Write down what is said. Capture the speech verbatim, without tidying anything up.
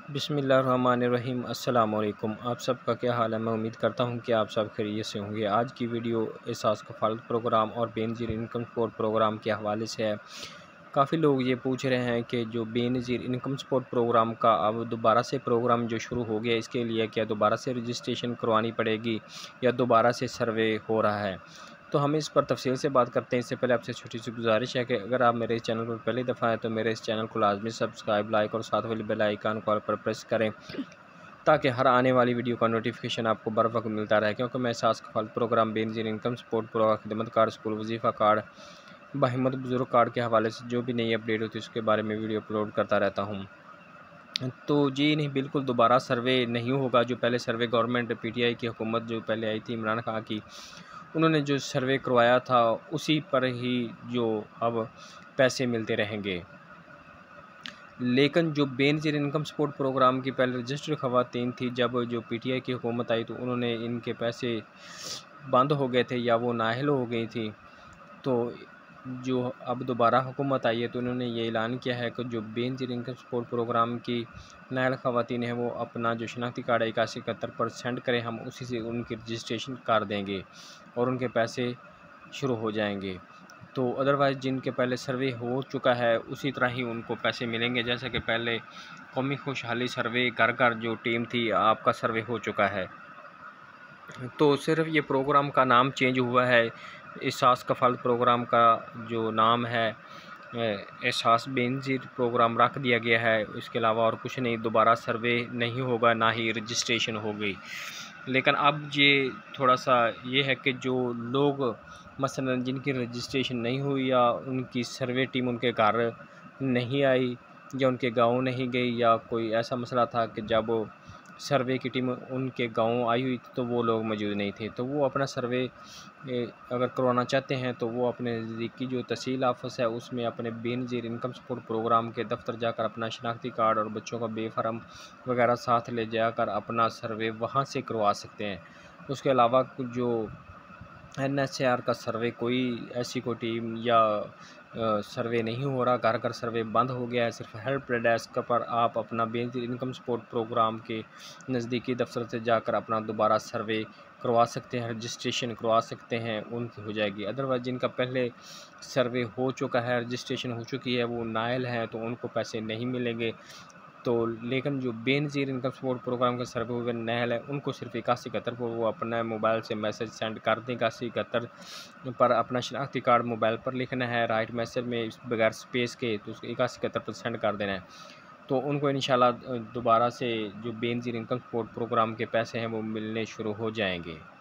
बिस्मिल्लाहिर्रहमानिर्रहीम। अस्सलाम वालेकुम। आप सबका क्या हाल है? मैं उम्मीद करता हूँ कि आप सब खैरियत से होंगे। आज की वीडियो एहसास कफ़ालत प्रोग्राम और बेनज़ीर इनकम सपोर्ट प्रोग्राम के हवाले से है। काफ़ी लोग ये पूछ रहे हैं कि जो बेनज़ीर इनकम सपोर्ट प्रोग्राम का अब दोबारा से प्रोग्राम जो शुरू हो गया, इसके लिए क्या दोबारा से रजिस्ट्रेशन करवानी पड़ेगी या दोबारा से सर्वे हो रहा है? तो हम इस पर तफसील से बात करते हैं। इससे पहले आपसे छोटी सी गुजारिश है कि अगर आप मेरे इस चैनल पर पहली दफ़ा हैं तो मेरे इस चैनल को लाजमी सब्सक्राइब, लाइक और साथ वाली बेल आइकन कॉल पर प्रेस करें ताकि हर आने वाली वीडियो का नोटिफिकेशन आपको बर वक्त मिलता रहे। क्योंकि मैं Ehsaas Kafalat program, Benazir income support program, Khidmat card, school Wazifa card, Bahimmat Buzurg card के हवाले से जो भी नई अपडेट होती है उसके बारे में वीडियो अपलोड करता रहता हूँ। तो जी नहीं, बिल्कुल दोबारा सर्वे नहीं होगा। जो पहले सर्वे गवर्नमेंट पीटीआई की हुकूमत जो पहले आई थी, इमरान खान की, उन्होंने जो सर्वे करवाया था उसी पर ही जो अब पैसे मिलते रहेंगे। लेकिन जो बेनज़ीर इनकम सपोर्ट प्रोग्राम की पहले रजिस्टर्ड ख़वातीन थी, जब जो पीटीआई की हुकूमत आई तो उन्होंने इनके पैसे बंद हो गए थे या वो नाअहल हो गई थी। तो जो अब दोबारा हुकूमत आई है तो उन्होंने ये ऐलान किया है कि जो बेनज़ीर इनकम सपोर्ट प्रोग्राम की नाअहल ख़वातीन हैं वो अपना जो शनाख्ती कार्ड है इक्यासी इकहत्तर पर सेंड करें, हम उसी से उनकी रजिस्ट्रेशन कर देंगे और उनके पैसे शुरू हो जाएंगे। तो अदरवाइज़ जिनके पहले सर्वे हो चुका है उसी तरह ही उनको पैसे मिलेंगे। जैसे कि पहले कौमी खुशहाली सर्वे घर घर जो टीम थी, आपका सर्वे हो चुका है। तो सिर्फ ये प्रोग्राम का नाम चेंज हुआ है। एहसास कफ़ालत प्रोग्राम का जो नाम है एहसास बेनज़ीर प्रोग्राम रख दिया गया है। इसके अलावा और कुछ नहीं। दोबारा सर्वे नहीं होगा, ना ही रजिस्ट्रेशन होगी। लेकिन अब ये थोड़ा सा ये है कि जो लोग मसलन जिनकी रजिस्ट्रेशन नहीं हुई या उनकी सर्वे टीम उनके घर नहीं आई या उनके गांव नहीं गई, या कोई ऐसा मसला था कि जब सर्वे की टीम उनके गांव आई हुई तो वो लोग मौजूद नहीं थे, तो वो अपना सर्वे अगर करवाना चाहते हैं तो वो अपने नज़दीकी जो तहसील ऑफिस है उसमें अपने बेनज़ीर इनकम सपोर्ट प्रोग्राम के दफ्तर जाकर अपना शनाख्ती कार्ड और बच्चों का बेफार्म वगैरह साथ ले जाकर अपना सर्वे वहाँ से करवा सकते हैं। उसके अलावा कुछ जो एन एच ए आर का सर्वे, कोई ऐसी कोई टीम या सर्वे नहीं हो रहा, घर घर सर्वे बंद हो गया है। सिर्फ हेल्प डेस्क पर आप अपना बेनज़ीर इनकम सपोर्ट प्रोग्राम के नज़दीकी दफ्तर से जाकर अपना दोबारा सर्वे करवा सकते हैं, रजिस्ट्रेशन करवा सकते हैं, उनकी हो जाएगी। अदरवाइज़ जिनका पहले सर्वे हो चुका है, रजिस्ट्रेशन हो चुकी है, वो नाअहल हैं तो उनको पैसे नहीं मिलेंगे। तो लेकिन जो बेनज़ीर इनकम सपोर्ट प्रोग्राम का सर्वे हुए नाअहल है उनको सिर्फ इक्यासी इकहत्तर पर वो अपना मोबाइल से मैसेज सेंड कर दें। इक्यासी इकहत्तर पर अपना शनाख्ती कार्ड मोबाइल पर लिखना है, राइट मैसेज में बगैर स्पेस के, तो उसको इक्यासी इकहत्तर पर सेंड कर देना है। तो उनको इंशाल्लाह दोबारा से जो बेनज़ीर इनकम सपोर्ट प्रोग्राम के पैसे हैं वो मिलने शुरू हो जाएंगे।